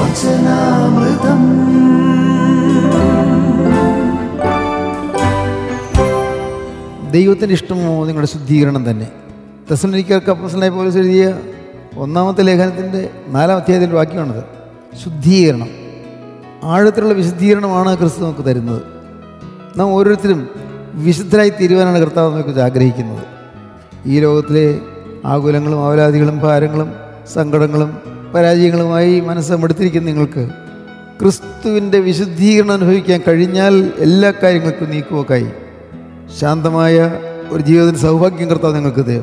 വചനാമൃതം. ദൈവത്തിൻ്റെ ഇഷ്ടമോ നിങ്ങളുടെ ശുദ്ധീകരണം തന്നെ. തെസ്സലോനിക്കർക്ക് അപ്പോസ്തലനായ പൗലോസ് എഴുതിയ 1-ാമത്തെ ലേഖനത്തിൻ്റെ 4-ാം അധ്യായത്തിൻ്റെ വാക്യമാണത്. ശുദ്ധീകരണം, ആഴത്തിലുള്ള വിശുദ്ധീകരണമാണ് ക്രിസ്തു നമുക്ക് തരുന്നത്. നാം ഓരോരുത്തരും വിശുദ്ധരായി തീരുവാനാണ് കർത്താവ് നമ്മെക്കുറിച്ച് ആഗ്രഹിക്കുന്നത്. ഈ ലോകത്തിലെ ആകുലങ്ങളും അവലാദികളും ഭാരങ്ങളും സങ്കടങ്ങളും പരാജയങ്ങളുമായി മനസ്സ് മടുത്തിരിക്കുന്ന നിങ്ങൾക്ക് ക്രിസ്തുവിൻ്റെ വിശുദ്ധീകരണം അനുഭവിക്കാൻ കഴിഞ്ഞാൽ എല്ലാ കാര്യങ്ങൾക്കും നീക്കുപോക്കായി. ശാന്തമായ ഒരു ജീവിതത്തിന് സൗഭാഗ്യം കർത്താവ് നിങ്ങൾക്ക് തരും.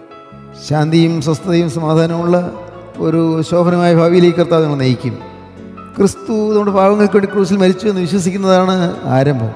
ശാന്തിയും സ്വസ്ഥതയും സമാധാനമുള്ള ഒരു ശോഭനമായ ഭാവിയിലേക്ക് കർത്താവ് നിങ്ങൾ നയിക്കും. ക്രിസ്തു നമ്മുടെ പാവങ്ങൾക്ക് വേണ്ടി ക്രൂസിൽ മരിച്ചു എന്ന് വിശ്വസിക്കുന്നതാണ് ആരംഭം.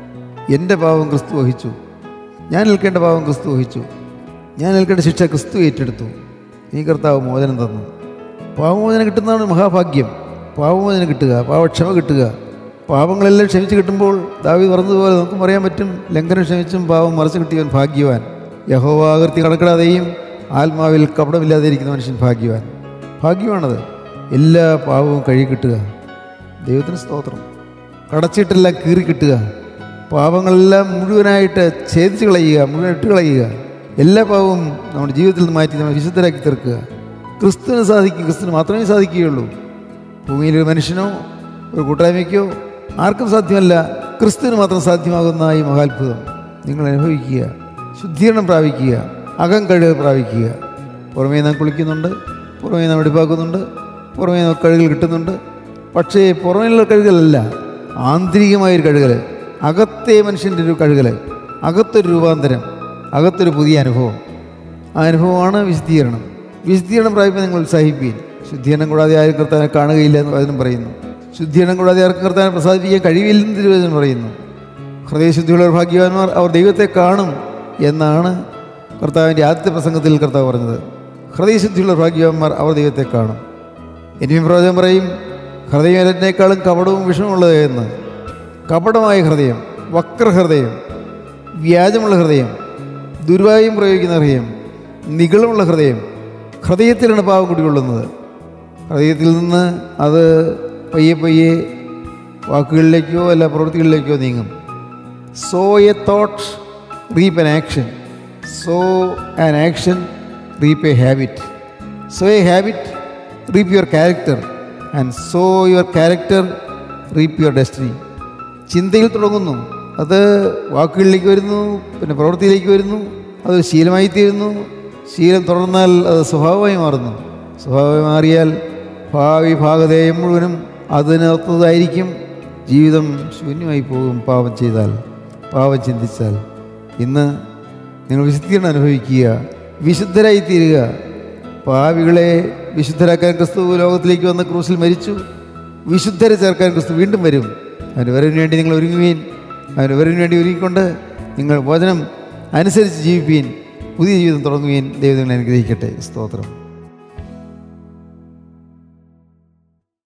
എൻ്റെ പാവം ക്രിസ്തു വഹിച്ചു, ഞാൻ നിൽക്കേണ്ട പാവം ക്രിസ്തു വഹിച്ചു, ഞാൻ നിൽക്കേണ്ട ശിക്ഷ ക്രിസ്തു ഏറ്റെടുത്തു. ഈ കർത്താവ് മോചനം തന്നു. പാവമോചനം കിട്ടുന്നതാണ് മഹാഭാഗ്യം. പാവമോചനം കിട്ടുക, പാവക്ഷമ കിട്ടുക, പാവങ്ങളെല്ലാം ക്ഷമിച്ച് കിട്ടുമ്പോൾ ദാവീദ് പറഞ്ഞതുപോലെ നമുക്കും പറയാൻ പറ്റും, ലംഘനം ക്ഷമിച്ചും പാവം മറച്ചു കിട്ടിയവൻ ഭാഗ്യവാൻ. യഹോവ ആകൃതി കടക്കിടാതെയും ആത്മാവിൽ കപടമില്ലാതെ ഇരിക്കുന്ന മനുഷ്യൻ ഭാഗ്യവാൻ. ഭാഗ്യമാണത്. എല്ലാ പാവവും കഴുകി കിട്ടുക. ദൈവത്തിന് സ്തോത്രം. കടച്ചിട്ടെല്ലാം കീറി കിട്ടുക, പാവങ്ങളെല്ലാം മുഴുവനായിട്ട് ഛേദിച്ച് കളയുക, മുഴുവൻ ഇട്ട് കളയുക. എല്ലാ പാവവും നമ്മുടെ ജീവിതത്തിൽ നിന്ന് മാറ്റി നമ്മൾ വിശുദ്ധരാക്കി തീർക്കുക. ക്രിസ്തുവിന് സാധിക്കും, ക്രിസ്തുവിന് മാത്രമേ സാധിക്കുകയുള്ളൂ. ഭൂമിയിലൊരു മനുഷ്യനോ ഒരു കൂട്ടായ്മയ്ക്കോ ആർക്കും സാധ്യമല്ല. ക്രിസ്തുവിന് മാത്രം സാധ്യമാകുന്ന ഈ മഹാത്ഭുതം നിങ്ങൾ അനുഭവിക്കുക. ശുദ്ധീകരണം പ്രാപിക്കുക, അകം കഴുകൽ പ്രാപിക്കുക. പുറമേ നാം കുളിക്കുന്നുണ്ട്, പുറമേ നാം വെടിപ്പാക്കുന്നുണ്ട്, പുറമേ നമുക്ക് കഴുകൽ കിട്ടുന്നുണ്ട്. പക്ഷേ പുറമേയുള്ള കഴുകലല്ല, ആന്തരികമായൊരു കഴുകൽ, അകത്തെ മനുഷ്യൻ്റെ ഒരു കഴുകൽ, അകത്തൊരു രൂപാന്തരം, അകത്തൊരു പുതിയ അനുഭവം. ആ അനുഭവമാണ് വിശുദ്ധീകരണം. വിശുദ്ധീകരണം പ്രാപിക്കാൻ നിങ്ങൾ ഉത്സാഹിപ്പീൻ. ശുദ്ധീകരണം കൂടാതെ ആരും കർത്താവിനെ കാണുകയില്ല എന്ന് വചനം പറയുന്നു. ശുദ്ധീകരണം കൂടാതെ ആർക്കും കർത്താവിനെ പ്രസാദിപ്പിക്കാൻ കഴിയില്ലെന്ന് തിരുവചനം പറയുന്നു. ഹൃദയശുദ്ധിയുള്ളവർ ഭാഗ്യവാന്മാർ, അവർ ദൈവത്തെ കാണും എന്നാണ് കർത്താവിൻ്റെ ആദ്യത്തെ പ്രസംഗത്തിൽ കർത്താവ് പറഞ്ഞത്. ഹൃദയശുദ്ധിയുള്ളവർ ഭാഗ്യവാന്മാർ, അവർ ദൈവത്തെ കാണും. ഇനിയും പ്രവചനം പറയും, ഹൃദയം എന്നേക്കാളും കപടവും വിഷമുള്ളത് എന്ന്. കപടമായ ഹൃദയം, വക്രഹൃദയം, വ്യാജമുള്ള ഹൃദയം, ദുർവായും പ്രയോഗിക്കുന്ന ഹൃദയം, നിഗളമുള്ള ഹൃദയം, ഹൃദയത്തിലാണ് പാവം കുടികൊള്ളുന്നത്. ഹൃദയത്തിൽ നിന്ന് അത് പയ്യെ പയ്യെ വാക്കുകളിലേക്കോ അല്ല പ്രവൃത്തികളിലേക്കോ നീങ്ങും. So a thought reap an action, so an action reap a habit, so a habit reap your character, and so your character reap your destiny. ചിന്തയിൽ തുടങ്ങുന്നു, അത് വാക്കുകളിലേക്ക് വരുന്നു, പിന്നെ പ്രവൃത്തിയിലേക്ക് വരുന്നു, അതൊരു ശീലമായി തീരുന്നു. ശീലം തുടർന്നാൽ അത് സ്വഭാവമായി മാറുന്നു. സ്വഭാവമായി മാറിയാൽ ഭാവി ഭാഗധേയം മുഴുവനും അതിനകത്തതായിരിക്കും. ജീവിതം ശൂന്യമായി പോകും പാപം ചെയ്താൽ, പാപം ചിന്തിച്ചാൽ. ഇന്ന് നിങ്ങൾ വിശുദ്ധീകരണം അനുഭവിക്കുക, വിശുദ്ധരായി തീരുക. പാപികളെ വിശുദ്ധരാക്കാൻ ക്രിസ്തു ലോകത്തിലേക്ക് വന്ന് ക്രൂസിൽ മരിച്ചു. വിശുദ്ധരെ ചേർക്കാൻ ക്രിസ്തു വീണ്ടും വരും. അതിന് വരവിന് വേണ്ടി നിങ്ങൾ ഒരുങ്ങുവീൻ. അതിന് വരവിന് വേണ്ടി ഒരുങ്ങിക്കൊണ്ട് നിങ്ങൾ വചനം അനുസരിച്ച് ജീവിപ്പീൻ. പുതിയ ജീവിതം തുടങ്ങുവീൻ. ദൈവം നിങ്ങളെ അനുഗ്രഹിക്കട്ടെ. സ്തോത്രം.